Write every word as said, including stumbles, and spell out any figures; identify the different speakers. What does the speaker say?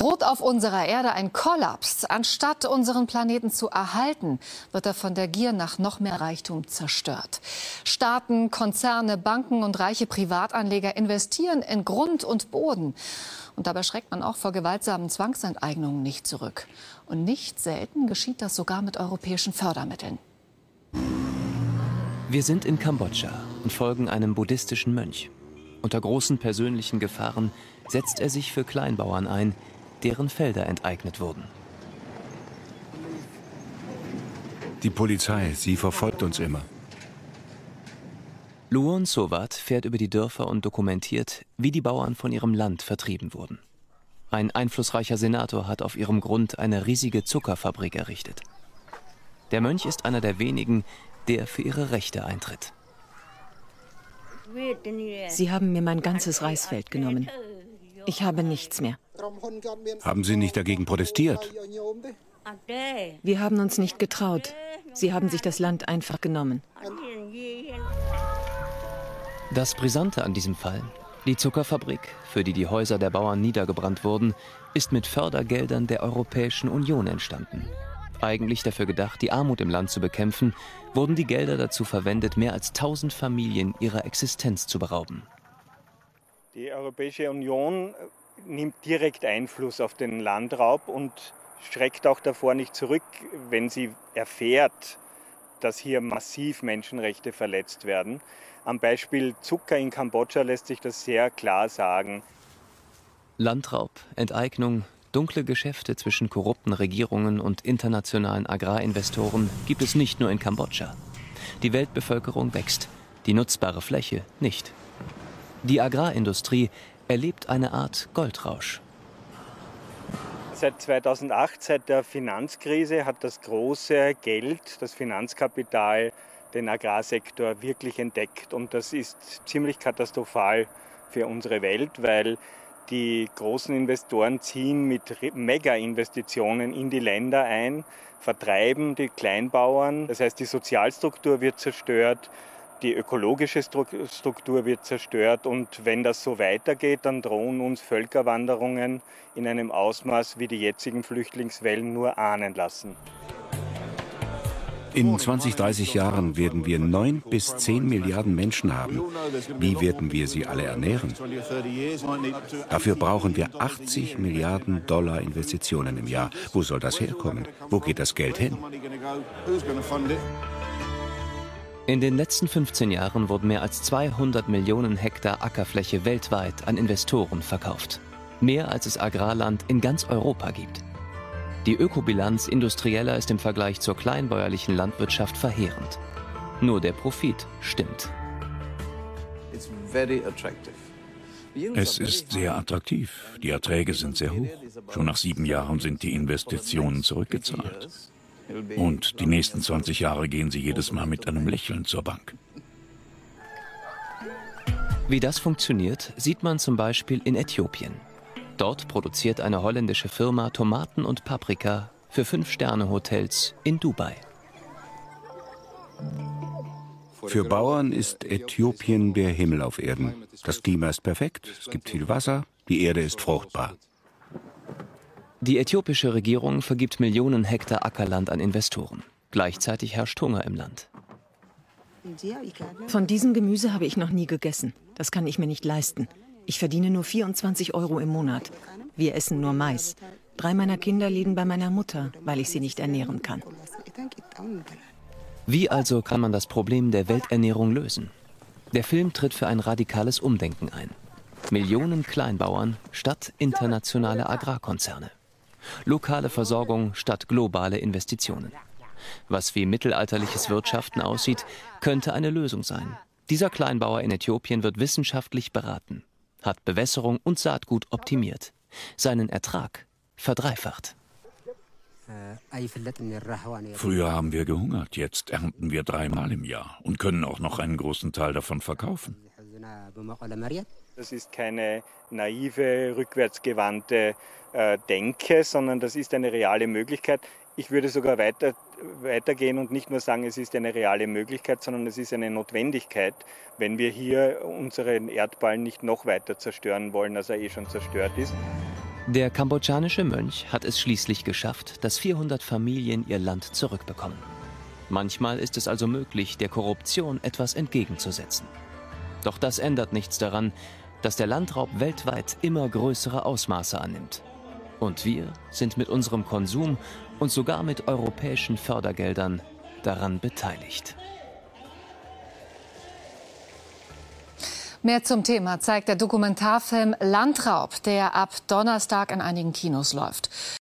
Speaker 1: Droht auf unserer Erde ein Kollaps? Anstatt unseren Planeten zu erhalten, wird er von der Gier nach noch mehr Reichtum zerstört. Staaten, Konzerne, Banken und reiche Privatanleger investieren in Grund und Boden. Und dabei schreckt man auch vor gewaltsamen Zwangsenteignungen nicht zurück. Und nicht selten geschieht das sogar mit europäischen Fördermitteln.
Speaker 2: Wir sind in Kambodscha und folgen einem buddhistischen Mönch. Unter großen persönlichen Gefahren setzt er sich für Kleinbauern ein, deren Felder enteignet wurden.
Speaker 3: Die Polizei, sie verfolgt uns immer.
Speaker 2: Luon Sowat fährt über die Dörfer und dokumentiert, wie die Bauern von ihrem Land vertrieben wurden. Ein einflussreicher Senator hat auf ihrem Grund eine riesige Zuckerfabrik errichtet. Der Mönch ist einer der wenigen, der für ihre Rechte eintritt.
Speaker 4: Sie haben mir mein ganzes Reisfeld genommen. Ich habe nichts mehr.
Speaker 3: Haben Sie nicht dagegen protestiert?
Speaker 4: Wir haben uns nicht getraut. Sie haben sich das Land einfach genommen.
Speaker 2: Das Brisante an diesem Fall: Die Zuckerfabrik, für die die Häuser der Bauern niedergebrannt wurden, ist mit Fördergeldern der Europäischen Union entstanden. Eigentlich dafür gedacht, die Armut im Land zu bekämpfen, wurden die Gelder dazu verwendet, mehr als tausend Familien ihrer Existenz zu berauben.
Speaker 5: Die Europäische Union nimmt direkt Einfluss auf den Landraub und schreckt auch davor nicht zurück, wenn sie erfährt, dass hier massiv Menschenrechte verletzt werden. Am Beispiel Zucker in Kambodscha lässt sich das sehr klar sagen.
Speaker 2: Landraub, Enteignung, dunkle Geschäfte zwischen korrupten Regierungen und internationalen Agrarinvestoren gibt es nicht nur in Kambodscha. Die Weltbevölkerung wächst, die nutzbare Fläche nicht. Die Agrarindustrie erlebt eine Art Goldrausch.
Speaker 5: Seit zweitausendacht, seit der Finanzkrise, hat das große Geld, das Finanzkapital, den Agrarsektor wirklich entdeckt. Und das ist ziemlich katastrophal für unsere Welt, weil die großen Investoren ziehen mit Mega-Investitionen in die Länder ein, vertreiben die Kleinbauern. Das heißt, die Sozialstruktur wird zerstört, die ökologische Struktur wird zerstört. Und wenn das so weitergeht, dann drohen uns Völkerwanderungen in einem Ausmaß, wie die jetzigen Flüchtlingswellen nur ahnen lassen.
Speaker 3: In zwanzig, dreißig Jahren werden wir neun bis zehn Milliarden Menschen haben. Wie werden wir sie alle ernähren? Dafür brauchen wir achtzig Milliarden Dollar Investitionen im Jahr. Wo soll das herkommen? Wo geht das Geld hin?
Speaker 2: In den letzten fünfzehn Jahren wurden mehr als zweihundert Millionen Hektar Ackerfläche weltweit an Investoren verkauft. Mehr als es Agrarland in ganz Europa gibt. Die Ökobilanz industrieller ist im Vergleich zur kleinbäuerlichen Landwirtschaft verheerend. Nur der Profit stimmt.
Speaker 6: Es ist sehr attraktiv. Die Erträge sind sehr hoch. Schon nach sieben Jahren sind die Investitionen zurückgezahlt. Und die nächsten zwanzig Jahre gehen sie jedes Mal mit einem Lächeln zur Bank.
Speaker 2: Wie das funktioniert, sieht man zum Beispiel in Äthiopien. Dort produziert eine holländische Firma Tomaten und Paprika für Fünf-Sterne-Hotels in Dubai.
Speaker 3: Für Bauern ist Äthiopien der Himmel auf Erden. Das Klima ist perfekt, es gibt viel Wasser, die Erde ist fruchtbar.
Speaker 2: Die äthiopische Regierung vergibt Millionen Hektar Ackerland an Investoren. Gleichzeitig herrscht Hunger im Land.
Speaker 4: Von diesem Gemüse habe ich noch nie gegessen. Das kann ich mir nicht leisten. Ich verdiene nur vierundzwanzig Euro im Monat. Wir essen nur Mais. Drei meiner Kinder leben bei meiner Mutter, weil ich sie nicht ernähren kann.
Speaker 2: Wie also kann man das Problem der Welternährung lösen? Der Film tritt für ein radikales Umdenken ein. Millionen Kleinbauern statt internationale Agrarkonzerne. Lokale Versorgung statt globale Investitionen. Was wie mittelalterliches Wirtschaften aussieht, könnte eine Lösung sein. Dieser Kleinbauer in Äthiopien wird wissenschaftlich beraten, hat Bewässerung und Saatgut optimiert, seinen Ertrag verdreifacht.
Speaker 6: Früher haben wir gehungert, jetzt ernten wir dreimal im Jahr und können auch noch einen großen Teil davon verkaufen.
Speaker 5: Das ist keine naive, rückwärtsgewandte äh, Denke, sondern das ist eine reale Möglichkeit. Ich würde sogar weiter, weitergehen und nicht nur sagen, es ist eine reale Möglichkeit, sondern es ist eine Notwendigkeit, wenn wir hier unseren Erdball nicht noch weiter zerstören wollen, als er eh schon zerstört ist.
Speaker 2: Der kambodschanische Mönch hat es schließlich geschafft, dass vierhundert Familien ihr Land zurückbekommen. Manchmal ist es also möglich, der Korruption etwas entgegenzusetzen. Doch das ändert nichts daran, dass der Landraub weltweit immer größere Ausmaße annimmt. Und wir sind mit unserem Konsum und sogar mit europäischen Fördergeldern daran beteiligt.
Speaker 1: Mehr zum Thema zeigt der Dokumentarfilm Landraub, der ab Donnerstag in einigen Kinos läuft.